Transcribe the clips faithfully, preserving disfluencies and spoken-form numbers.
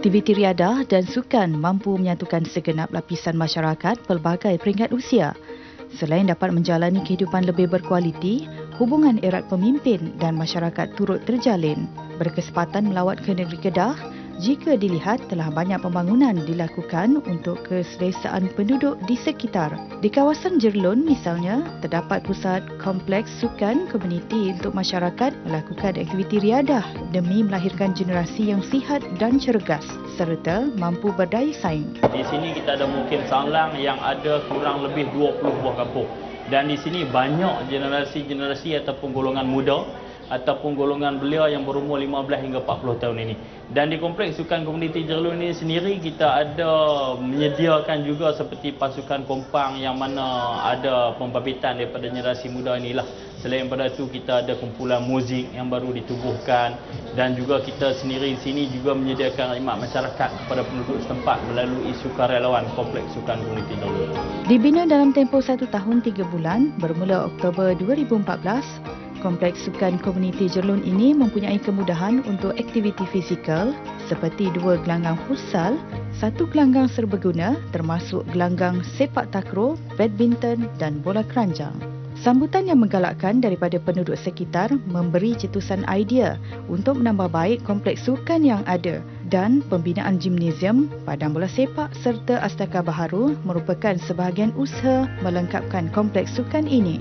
Aktiviti riadah dan sukan mampu menyatukan segenap lapisan masyarakat pelbagai peringkat usia. Selain dapat menjalani kehidupan lebih berkualiti, hubungan erat pemimpin dan masyarakat turut terjalin. Berkesempatan melawat ke negeri Kedah, jika dilihat telah banyak pembangunan dilakukan untuk keselesaan penduduk di sekitar. Di kawasan Jerlun misalnya, terdapat pusat kompleks sukan komuniti untuk masyarakat melakukan aktiviti riadah demi melahirkan generasi yang sihat dan cergas serta mampu berdaya saing. Di sini kita ada Mukim Sanglang yang ada kurang lebih dua puluh buah kampung. Dan di sini banyak generasi-generasi ataupun golongan muda ataupun golongan belia yang berumur lima belas hingga empat puluh tahun ini. Dan di Kompleks Sukan Komuniti Jerlun ini sendiri kita ada menyediakan juga seperti pasukan kompang yang mana ada pembabit daripada generasi muda inilah. Selain daripada itu kita ada kumpulan muzik yang baru ditubuhkan dan juga kita sendiri di sini juga menyediakan khidmat masyarakat kepada penduduk setempat melalui sukarelawan Kompleks Sukan Komuniti Jerlun. Dibina dalam tempoh satu tahun tiga bulan bermula Oktober dua ribu empat belas, Kompleks Sukan Komuniti Jerlun ini mempunyai kemudahan untuk aktiviti fizikal seperti dua gelanggang futsal, satu gelanggang serbaguna termasuk gelanggang sepak takraw, badminton dan bola keranjang. Sambutan yang menggalakkan daripada penduduk sekitar memberi cetusan idea untuk menambah baik kompleks sukan yang ada dan pembinaan gimnasium, padang bola sepak serta astaka baharu merupakan sebahagian usaha melengkapkan kompleks sukan ini.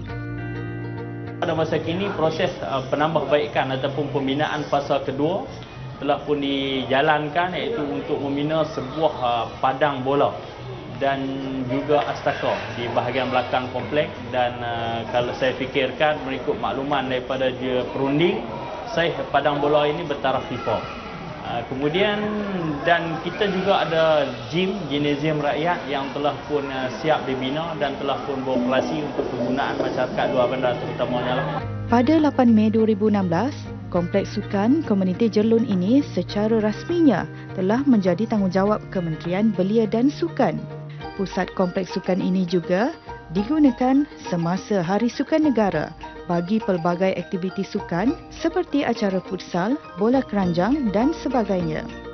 Pada masa kini proses uh, penambahbaikan ataupun pembinaan fasa kedua telah pun dijalankan, iaitu untuk membina sebuah uh, padang bola dan juga astaka di bahagian belakang kompleks. Dan uh, kalau saya fikirkan mengikut makluman daripada je perunding, saiz padang bola ini bertaraf FIFA. Uh, kemudian dan kita juga ada gym, gimnasium rakyat yang telah pun uh, siap dibina dan telah pun beroperasi untuk kegunaan masyarakat luar bandar terutamanya lah. Pada lapan Mei dua ribu enam belas, Kompleks Sukan Komuniti Jerlun ini secara rasminya telah menjadi tanggungjawab Kementerian Belia dan Sukan. Pusat Kompleks Sukan ini juga digunakan semasa Hari Sukan Negara bagi pelbagai aktiviti sukan seperti acara futsal, bola keranjang dan sebagainya.